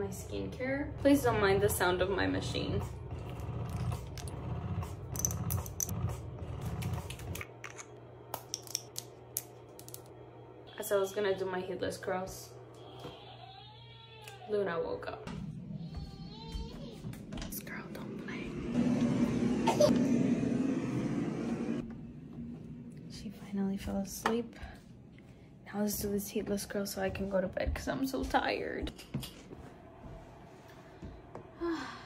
skincare. Please don't mind the sound of my machine. As I was gonna do my heatless curls, Luna woke up. This girl don't play. She finally fell asleep. Now let's do this heatless curl so I can go to bed because I'm so tired.